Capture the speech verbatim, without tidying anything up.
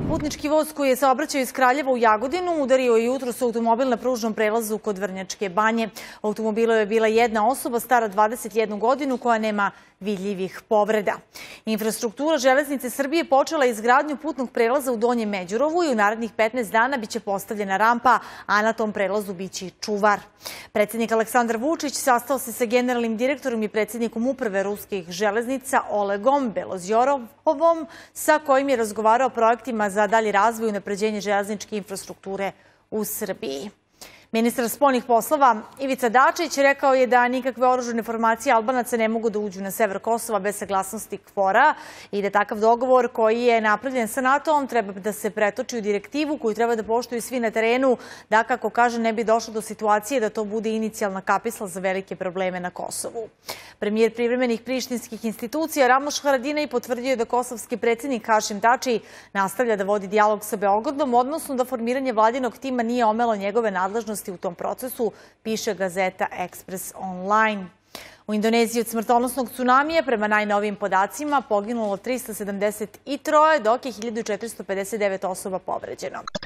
Putnički voz koji je saobraćao iz Kraljeva u Jagodinu udario je jutros automobil na pružnom prelazu kod Vrnjačke Banje. U automobilu je bila jedna osoba stara dvadeset jednu godinu koja nema vidljivih povreda. Infrastruktura Železnice Srbije počela izgradnju putnog prelaza u Donjem Međurovu i u narednih petnaest dana biće postavljena rampa, a na tom prelazu biće i čuvar. Predsjednik Aleksandar Vučić sastao se sa generalnim direktorom i predsjednikom uprave ruskih železnica Olegom Belozjorovom, sa kojim je razgovarao o projektima za dalji razvoj i unapređenje železničke infrastrukture u Srbiji. Ministar spoljnih poslova Ivica Dačić rekao je da nikakve oružane formacije Albanaca ne mogu da uđu na sever Kosova bez saglasnosti KFOR-a i da takav dogovor koji je napravljen sa NATO-om treba da se pretoči u direktivu koju treba da poštuju svi na terenu, da, kako kaže, ne bi došlo do situacije da to bude inicijalna kapisla za velike probleme na Kosovu. Premijer privremenih prištinskih institucija Ramoš Haradinaj potvrdio je da kosovski predsjednik Hašim Tači nastavlja da vodi dijalog sa Beogradom, odnosno da formiranje vladinog tima nije omelo njegove nadležnosti u tom procesu, piše gazeta Express Online. U Indoneziji od smrtonosnog tsunamija prema najnovijim podacima poginulo trista sedamdeset tri, dok je hiljadu četiristo pedeset devet osoba povređeno.